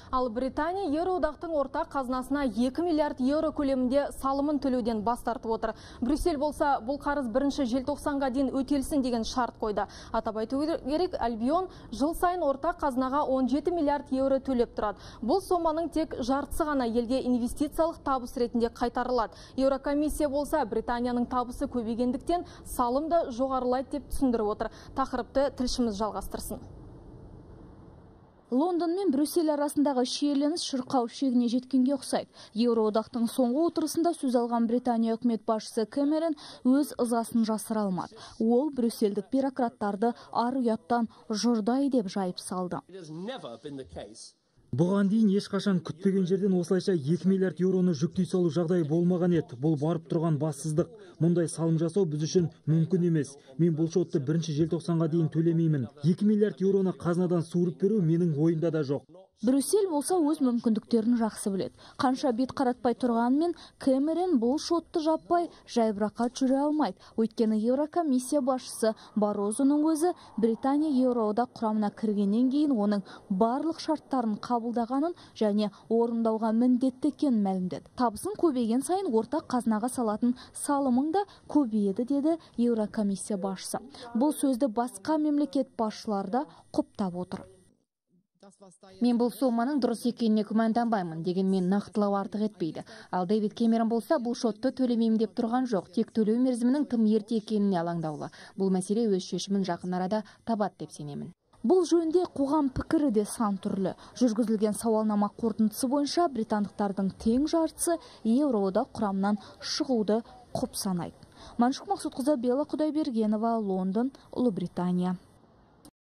Ал Британия Еуроодақтың ортақ қазынасына 2 миллиард еуро көлемінде салымын төлеуден бас тартып отыр. Брюссель болса, бұл қарыз 1 желтоқсанға дейін өтелсін деген шарт қойды. Атап айту керек, Альбион жыл сайын ортақ қазынаға 17 миллиард еуро төлеп тұрады. Бұл соманың тек жартысы ғана елге инвестициялық табыс ретінде қайтарылады. Еурокомиссия болса, Британияның табысы көбейгендіктен салымды жоғарылайды деп түсіндіріп отыр. Тақырыпты тілшіміз жалғастырсын. Лондон мен Брюссель арасындағы шиеленіс шырқау шегіне жеткенге ұқсайды. Еуроодақтың соңғы отырысында сөз алған Британия үкімет басшысы Кэмерон өз ызасын жасыра алмады. Ол брюссельдік бюрократтарды ар ұяттан жұрдай деп жайып салды. Бұған дейін ешқашан күтпеген жерден осылайша 2 миллиард еуроны жүктей салу жағдай болмаған еді. Бұл барып тұрған бассыздық. Мұндай салым жасау біз үшін мүмкін емес. Мен бұл шотты 1 желтоқсанға дейін төлемеймін. 2 миллиард еуроны қазынадан суырып беру менің ойымда да жоқ. Брюссель болса өз мүмкіндіктерін жақсы біледі. Қанша бет қаратпай тұрғанымен, Кэмерон бұл шотты жаппай жайбырақат жүре алмайды. Өйткені Еурокомиссия басшысы Барозоның өзі Британия Еуроодақ құрамына кіргеннен кейін оның барлық шарттарын қабылдағанын және орындауға міндетті екенін мәлімдеді. Табысын көбейген сайын ортақ қазынаға салатын салымың да көбейеді деді Еурокомиссия басшысы. Бұл сөзді басқа мемлекет басшылары да құптап отыр. Мен бұл соманың дұрыс екеніне күмәнданбаймын, дегенмен нақтылау артық етпейді. Ал Дэвид Кэмерон болса, бұл шотты төлемеймін деп тұрған жоқ, тек төлеу мерзімінің тым ерте екеніне алаңдаулы. Бұл мәселе өз шешімін жақын арада табады деп сенемін. Бұл жөнде қоғам пікірі де сан түрлі. Жүргізілген сауалнама қорытындысы бойынша британдықтардың тең жартысы Еуроодақ құрамынан шығуды құп санайды. Маншук Мақсұтқызы, Бела Құдайбергенова, Лондон, Ұлыбритания.